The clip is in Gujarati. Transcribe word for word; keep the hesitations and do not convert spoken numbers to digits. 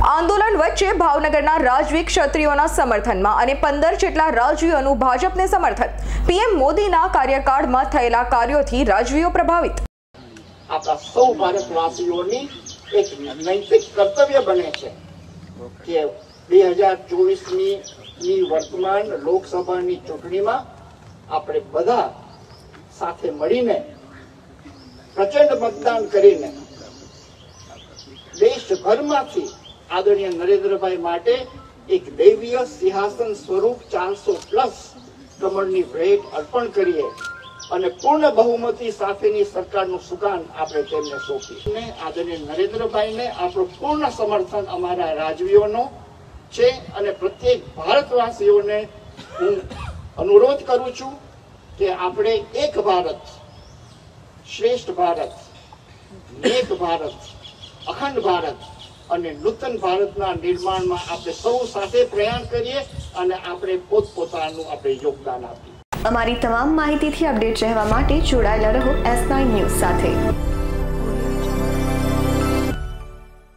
આંદોલન વચ્ચે ભાવનગરના રાજવી ક્ષત્રિયોના સમર્થનમાં અને પંદર જેટલા રાજવીઓનું ભાજપને સમર્થન। પીએમ મોદીના કાર્યકાળમાં થયેલા કાર્યોથી રાજવીઓ પ્રભાવિત। આપણા સૌ ભારતવાસીઓની એક નૈતિક કર્તવ્ય બને છે કે બે હજાર ચોવીસની ની વર્તમાન લોકસભાની ચૂંટણીમાં આપણે બધા સાથે મળીને પ્રચંડ મતદાન કરીને દેશભરમાંથી आदरणीय नरेंद्रभाई माटे एक दैवीय सिंहासन स्वरूप चारसो प्लस कमळनी भेट अर्पण करीए અને પૂર્ણ બહુમતી સાથેની સરકારનું સુકાન આપણે તેમને સોંપી। આદરણીય નરેન્દ્રભાઈને આપણું પૂર્ણ સમર્થન અમારા રાજવીઓનો છે અને પ્રત્યેક ભારતવાસીઓને હું અનુરોધ કરું છું કે આપણે એક ભારત શ્રેષ્ઠ ભારત એક ભારત અખંડ ભારત અને નૂતન ભારતના નિર્માણમાં આપણે સૌ સાથે પ્રયાણ કરીએ અને આપણે પોતપોતાનું આપણે યોગદાન આપીએ। અમારી તમામ માહિતીથી અપડેટ રહેવા માટે જોડાયેલા રહો એસ નાઇન ન્યૂઝ સાથે।